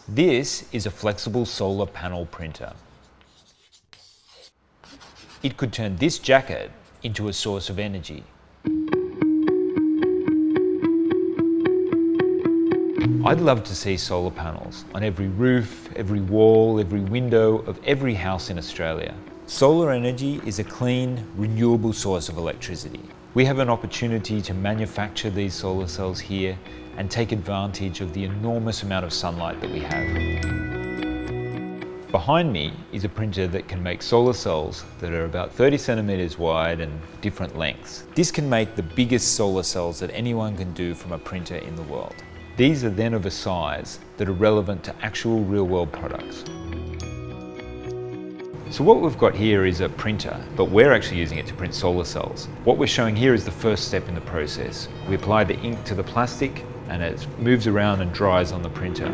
This is a flexible solar panel printer. It could turn this jacket into a source of energy. I'd love to see solar panels on every roof, every wall, every window of every house in Australia. Solar energy is a clean, renewable source of electricity. We have an opportunity to manufacture these solar cells here and take advantage of the enormous amount of sunlight that we have. Behind me is a printer that can make solar cells that are about 30 centimeters wide and different lengths. This can make the biggest solar cells that anyone can do from a printer in the world. These are then of a size that are relevant to actual real-world products. So what we've got here is a printer, but we're actually using it to print solar cells. What we're showing here is the first step in the process. We apply the ink to the plastic and it moves around and dries on the printer.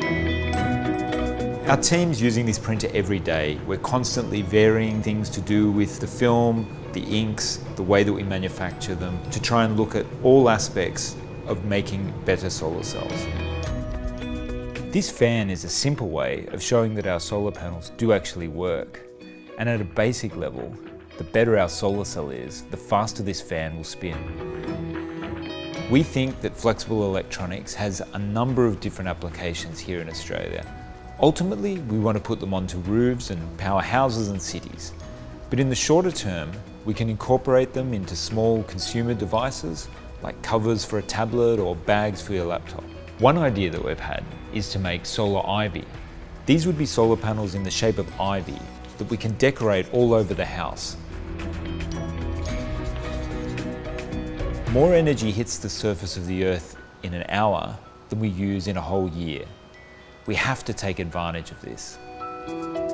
Our team's using this printer every day. We're constantly varying things to do with the film, the inks, the way that we manufacture them, to try and look at all aspects of making better solar cells. This fan is a simple way of showing that our solar panels do actually work. And at a basic level, the better our solar cell is, the faster this fan will spin. We think that flexible electronics has a number of different applications here in Australia. Ultimately, we want to put them onto roofs and power houses and cities. But in the shorter term, we can incorporate them into small consumer devices like covers for a tablet or bags for your laptop. One idea that we've had is to make solar ivy. These would be solar panels in the shape of ivy that we can decorate all over the house. More energy hits the surface of the Earth in an hour than we use in a whole year. We have to take advantage of this.